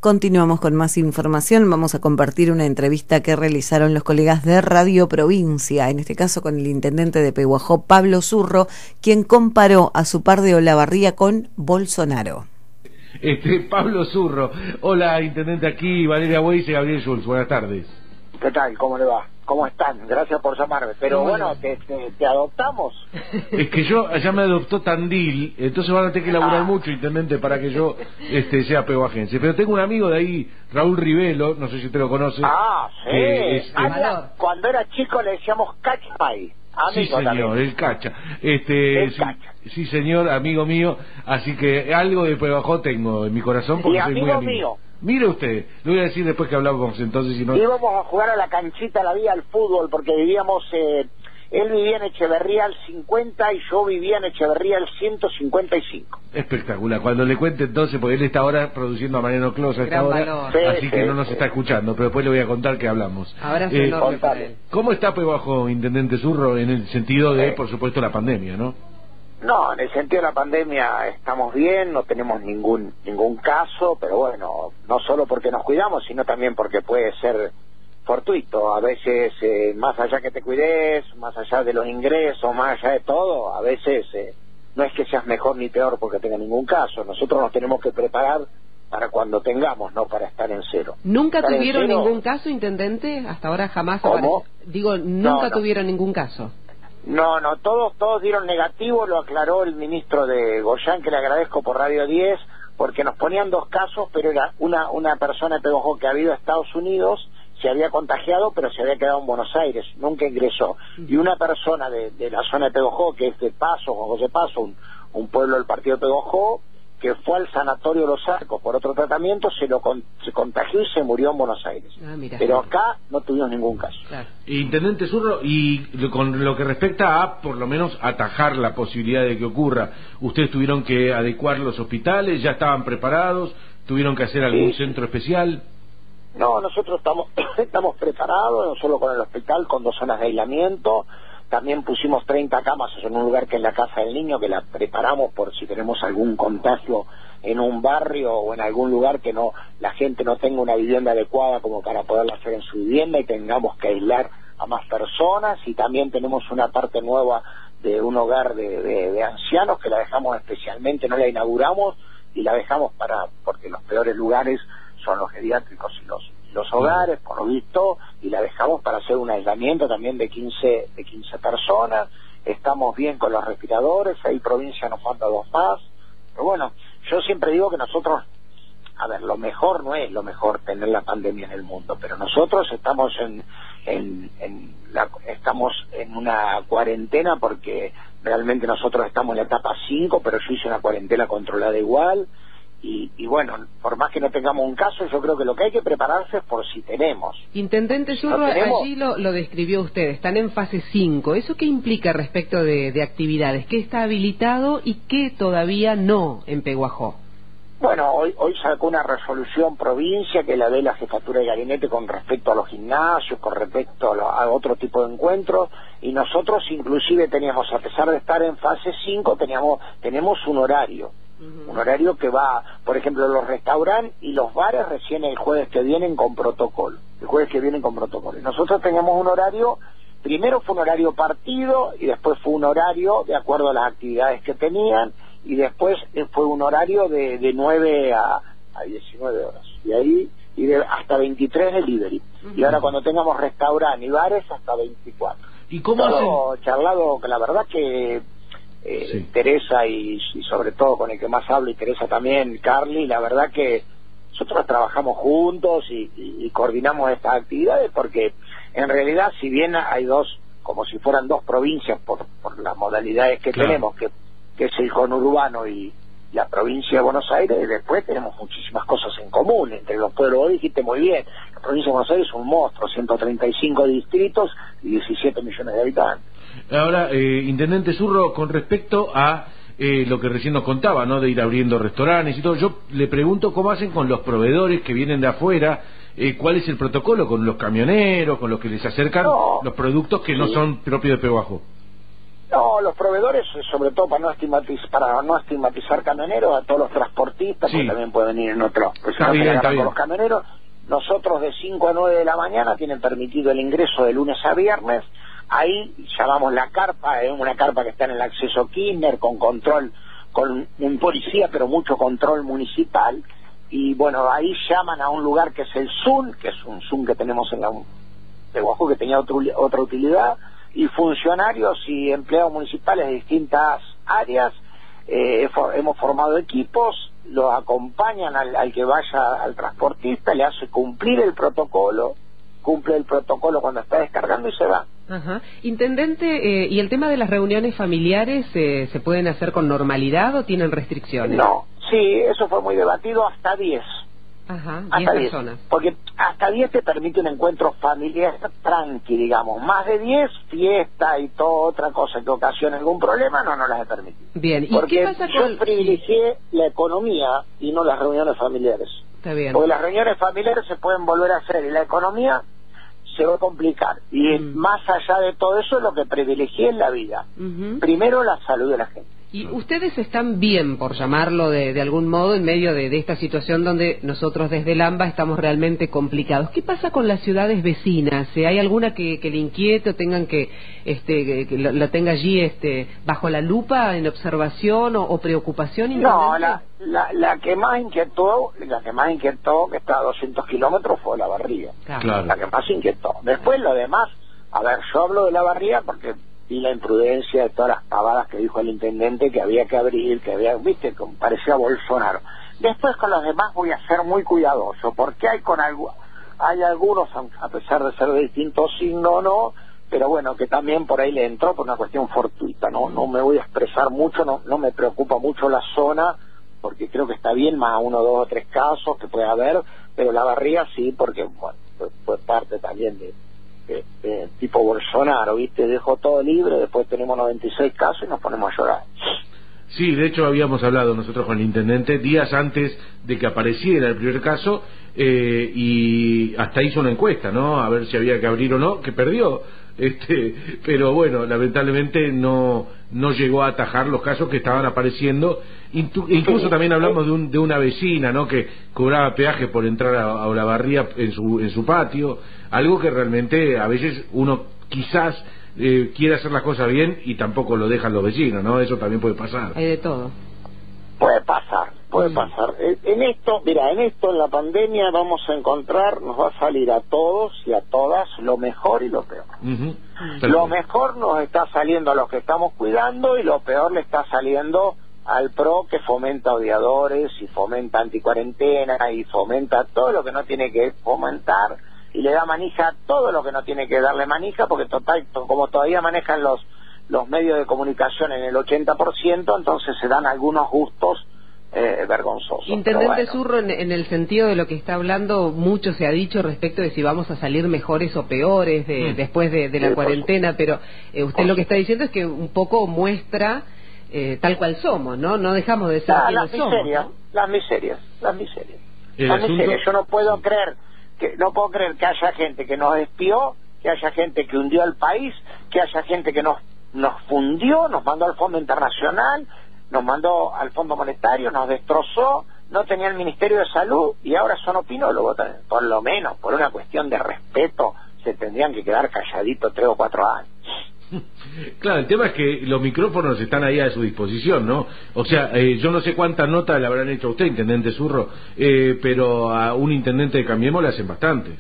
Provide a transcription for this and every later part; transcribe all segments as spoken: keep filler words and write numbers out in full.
Continuamos con más información. Vamos a compartir una entrevista que realizaron los colegas de Radio Provincia, en este caso con el intendente de Pehuajó, Pablo Zurro, quien comparó a su par de Olavarría con Bolsonaro. Este, Pablo Zurro. Hola, intendente, aquí Valeria Weiss y Gabriel Schultz. Buenas tardes. ¿Qué tal? ¿Cómo le va? ¿Cómo están? Gracias por llamarme. Pero bueno, te, te, te adoptamos. Es que yo, allá me adoptó Tandil, entonces van a tener que laburar ah. mucho, intendente, para que yo este sea pehuajense. Pero tengo un amigo de ahí, Raúl Rivelo, no sé si usted lo conoce. Ah, sí. Es, ah, es, cuando era chico le decíamos Cachpay. Sí, señor, también. el Cacha. Este, el sí, Cacha. Sí, señor, amigo mío. Así que algo de Pehuajó tengo en mi corazón porque y soy amigo muy amigo. mío. Mire usted, lo voy a decir después que hablamos entonces. Si no... Íbamos a jugar a la canchita, la vía al fútbol, porque vivíamos... Eh, él vivía en Echeverría al cincuenta y yo vivía en Echeverría al ciento cincuenta y cinco. Espectacular. Cuando le cuente entonces, porque él está ahora produciendo a Mariano Clos a esta hora, sí, así sí, que no nos sí. está escuchando, pero después le voy a contar que hablamos. Ahora sí, eh, no, ¿Cómo está Pehuajó, intendente Zurro, en el sentido de, eh. por supuesto, la pandemia, no? No, en el sentido de la pandemia estamos bien, no tenemos ningún ningún caso, pero bueno, no solo porque nos cuidamos, sino también porque puede ser fortuito. A veces, eh, más allá que te cuides, más allá de los ingresos, más allá de todo, a veces eh, no es que seas mejor ni peor porque tenga ningún caso. Nosotros nos tenemos que preparar para cuando tengamos, no para estar en cero. ¿Nunca estar tuvieron cero, ningún caso, intendente? Hasta ahora jamás ¿Cómo? apareció. Digo, nunca no, no. tuvieron ningún caso. No, no, todos todos dieron negativo, lo aclaró el ministro de Goyán, que le agradezco por Radio diez, porque nos ponían dos casos, pero era una una persona de Pehuajó que había ido a Estados Unidos, se había contagiado, pero se había quedado en Buenos Aires, nunca ingresó. Y una persona de, de la zona de Pehuajó, que es de Paso, Juan José Paso, un, un pueblo del partido de Pehuajó, que fue al sanatorio Los Arcos por otro tratamiento, se lo con, se contagió y se murió en Buenos Aires. Ah, mira. Pero acá no tuvimos ningún caso. Claro. Intendente Zurro, y con lo que respecta a, por lo menos, atajar la posibilidad de que ocurra, ¿ustedes tuvieron que adecuar los hospitales? ¿Ya estaban preparados? ¿Tuvieron que hacer algún sí. centro especial? No, nosotros estamos estamos preparados, no solo con el hospital, con dos zonas de aislamiento. También pusimos treinta camas en un lugar que es la Casa del Niño, que la preparamos por si tenemos algún contagio en un barrio o en algún lugar que no la gente no tenga una vivienda adecuada como para poderla hacer en su vivienda y tengamos que aislar a más personas. Y también tenemos una parte nueva de un hogar de, de, de ancianos que la dejamos especialmente, no la inauguramos y la dejamos para porque los peores lugares son los geriátricos y los los hogares, por lo visto, y la dejamos para hacer un aislamiento también de quince de quince personas. Estamos bien con los respiradores, ahí provincia nos falta dos más, pero bueno, yo siempre digo que nosotros, a ver, lo mejor no es lo mejor tener la pandemia en el mundo, pero nosotros estamos en en, en la, estamos en una cuarentena porque realmente nosotros estamos en la etapa cinco, pero yo hice una cuarentena controlada igual. Y, y bueno, por más que no tengamos un caso, yo creo que lo que hay que prepararse es por si tenemos. Intendente Zurro, ¿No tenemos? allí lo, lo describió usted, están en fase cinco. ¿Eso qué implica respecto de, de actividades? ¿Qué está habilitado y qué todavía no en Pehuajó? Bueno, hoy hoy sacó una resolución provincia que la ve la jefatura de gabinete con respecto a los gimnasios, con respecto a, lo, a otro tipo de encuentros, y nosotros inclusive teníamos, a pesar de estar en fase cinco, teníamos tenemos un horario. Un horario que va, por ejemplo, los restaurantes y los bares recién el jueves que vienen con protocolo. El jueves que vienen con protocolo. Y nosotros teníamos un horario, primero fue un horario partido y después fue un horario de acuerdo a las actividades que tenían y después fue un horario de, de nueve a, a diecinueve horas. Y ahí y de, hasta veintitrés delivery. Uh-huh. Y ahora cuando tengamos restaurantes y bares hasta veinticuatro. ¿Y cómo Todo hacen? charlado, que la verdad que... Eh, sí. Teresa y, y sobre todo con el que más hablo y Teresa también, Carly, la verdad que nosotros trabajamos juntos y, y, y coordinamos estas actividades porque en realidad si bien hay dos, como si fueran dos provincias por, por las modalidades que claro. tenemos, que, que es el conurbano y la provincia de Buenos Aires, y después tenemos muchísimas cosas en común entre los pueblos. Vos dijiste muy bien, la provincia de Buenos Aires es un monstruo, ciento treinta y cinco distritos y diecisiete millones de habitantes. Ahora, eh, intendente Zurro, con respecto a eh, lo que recién nos contaba, ¿no? De ir abriendo restaurantes y todo, yo le pregunto cómo hacen con los proveedores que vienen de afuera, eh, cuál es el protocolo con los camioneros, con los que les acercan no. los productos que sí. no son propios de Pehuajó. No, los proveedores, sobre todo para no estigmatizar, para no estigmatizar camioneros, a todos los transportistas, sí, que también pueden venir en otros, pues está bien, está bien. Con los camioneros, nosotros de cinco a nueve de la mañana tienen permitido el ingreso de lunes a viernes. Ahí llamamos la carpa, es una carpa que está en el acceso Kirchner, con control, con un policía, pero mucho control municipal. Y bueno, ahí llaman a un lugar que es el Zoom, que es un Zoom que tenemos en la Peguajó, que tenía otro, otra utilidad, y funcionarios y empleados municipales de distintas áreas. Eh, for, hemos formado equipos, los acompañan al, al que vaya al transportista, le hace cumplir el protocolo, cumple el protocolo cuando está descargando y se va. Ajá. Intendente, eh, ¿y el tema de las reuniones familiares eh, se pueden hacer con normalidad o tienen restricciones? No, sí, eso fue muy debatido, hasta diez. Ajá, hasta diez personas. Porque hasta diez te permite un encuentro familiar tranqui, digamos. Más de diez, fiesta y toda otra cosa que ocasione algún problema, no nos las he permitido. Bien, ¿y porque qué pasa con...? yo privilegié la economía y no las reuniones familiares. Está bien. Porque las reuniones familiares se pueden volver a hacer y la economía se va a complicar. Y mm. más allá de todo eso, lo que privilegié es la vida. Uh-huh. Primero, la salud de la gente. Y ustedes están bien, por llamarlo de, de algún modo, en medio de, de esta situación donde nosotros desde el AMBA estamos realmente complicados. ¿Qué pasa con las ciudades vecinas? ¿Hay alguna que, que le inquiete o tengan que, este, que lo, lo tenga allí este, bajo la lupa, en observación o, o preocupación? No, la, la, la que más inquietó, la que más inquietó, que está a doscientos kilómetros, fue la Barría. Claro. La que más inquietó. Después lo demás, a ver, yo hablo de la Barría porque y la imprudencia de todas las pavadas que dijo el intendente, que había que abrir, que había, viste, como parecía Bolsonaro. Después con los demás voy a ser muy cuidadoso, porque hay con algo, hay algunos, a pesar de ser de distintos signos, no, pero bueno, que también por ahí le entró por una cuestión fortuita, no, no me voy a expresar mucho, no, no me preocupa mucho la zona, porque creo que está bien, más uno, dos o tres casos que puede haber, pero la Barría sí, porque bueno, fue, fue parte también de Eh, eh, tipo Bolsonaro, ¿viste? Dejó todo libre, después tenemos noventa y seis casos y nos ponemos a llorar. Sí, de hecho habíamos hablado nosotros con el intendente días antes de que apareciera el primer caso eh, y hasta hizo una encuesta, ¿no? A ver si había que abrir o no, que perdió. Este, pero bueno, lamentablemente no no llegó a atajar los casos que estaban apareciendo. Intu incluso también hablamos de, un, de una vecina, ¿no? Que cobraba peaje por entrar a, a Olavarría en su en su patio, algo que realmente a veces uno quizás eh, quiere hacer las cosas bien y tampoco lo dejan los vecinos, ¿no? Eso también puede pasar. Hay de todo. Puede pasar, puede mm. pasar. En esto, mira, en esto, en la pandemia vamos a encontrar, nos va a salir a todos y a todas lo mejor y lo peor. Uh-huh. Lo mejor nos está saliendo a los que estamos cuidando y lo peor le está saliendo al PRO, que fomenta odiadores y fomenta anticuarentena y fomenta todo lo que no tiene que fomentar y le da manija a todo lo que no tiene que darle manija, porque total, como todavía manejan los los medios de comunicación en el ochenta por ciento, entonces se dan algunos gustos eh, vergonzosos. Intendente bueno. Zurro, en, en el sentido de lo que está hablando, mucho se ha dicho respecto de si vamos a salir mejores o peores de, mm. después de, de la sí, cuarentena, pero eh, usted lo que está diciendo es que un poco muestra eh, tal cual somos, ¿no? No dejamos de ser ah, quienes las somos, miserias, ¿no? Las miserias, las miserias. ¿El las asunto? miserias. Yo no puedo creer que no puedo creer que haya gente que nos espió, que haya gente que hundió al país, que haya gente que nos nos fundió, nos mandó al Fondo Internacional, nos mandó al Fondo Monetario, nos destrozó, no tenía el Ministerio de Salud y ahora son opinólogos. Por lo menos, por una cuestión de respeto, se tendrían que quedar calladitos tres o cuatro años. Claro, el tema es que los micrófonos están ahí a su disposición, ¿no? O sea, eh, yo no sé cuántas notas le habrán hecho a usted, intendente Zurro, eh, pero a un intendente de Cambiemos le hacen bastantes.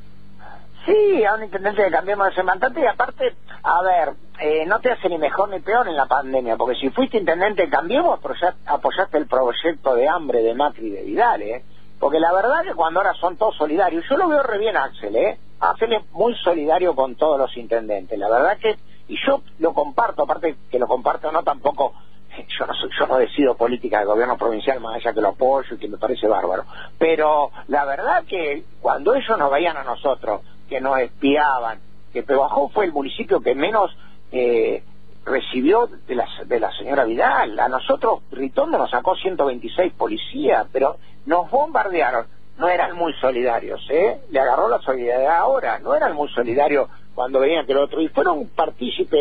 Sí, a un intendente de Cambiemos le hacen bastantes y aparte, a ver, eh, no te hace ni mejor ni peor en la pandemia, porque si fuiste intendente de Cambiemos, apoyaste el proyecto de hambre de Macri y de Vidal, ¿eh? Porque la verdad que cuando ahora son todos solidarios, yo lo veo re bien a Axel, ¿eh? Axel es muy solidario con todos los intendentes, la verdad que, y yo lo comparto, aparte que lo comparto o no, tampoco, yo no, soy, yo no decido política de gobierno provincial, más allá que lo apoyo y que me parece bárbaro, pero la verdad que cuando ellos nos veían a nosotros, que nos espiaban, que Peguajó fue el municipio que menos eh, recibió de la, de la señora Vidal. A nosotros Ritondo nos sacó ciento veintiséis policías, pero nos bombardearon. No eran muy solidarios, ¿eh? Le agarró la solidaridad ahora, no eran muy solidarios cuando veían que el otro, y fueron partícipes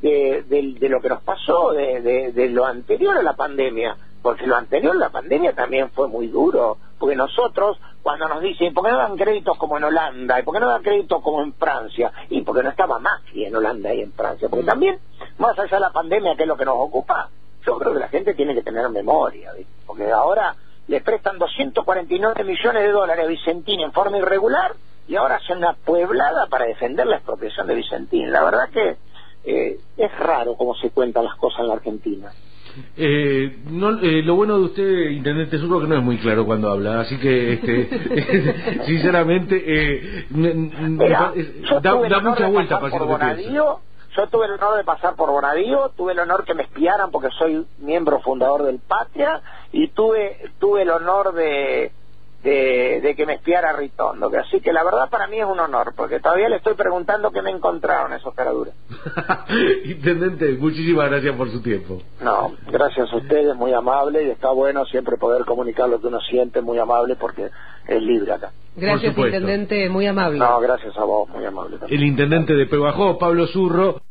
de, de, de lo que nos pasó, de, de, de lo anterior a la pandemia, porque lo anterior a la pandemia también fue muy duro, porque nosotros, cuando nos dicen, ¿por qué no dan créditos como en Holanda? ¿Y por qué no dan créditos como en Francia? Y porque no estaba Macri en Holanda y en Francia, porque también, más allá de la pandemia, que es lo que nos ocupa, yo creo que la gente tiene que tener memoria, ¿viste? Porque ahora le prestan doscientos cuarenta y nueve millones de dólares a Vicentín en forma irregular, y ahora hacen una pueblada para defender la expropiación de Vicentín. La verdad que eh, es raro cómo se cuentan las cosas en la Argentina. Eh, no, eh, lo bueno de usted, intendente Zurro, que no es muy claro cuando habla, así que este, sinceramente eh, Mira, da, da mucha vuelta para por Bonadío. Yo tuve el honor de pasar por Bonadío, tuve el honor que me espiaran porque soy miembro fundador del Patria, y tuve tuve el honor de de, de que me espiara Ritondo, que así que la verdad para mí es un honor, porque todavía le estoy preguntando qué me encontraron esos caraduras. Intendente, muchísimas gracias por su tiempo. No, gracias a ustedes, muy amable, y está bueno siempre poder comunicar lo que uno siente, muy amable, porque es libre acá. Gracias, intendente, muy amable. No, gracias a vos, muy amable también. El intendente de Pehuajó, Pablo Zurro.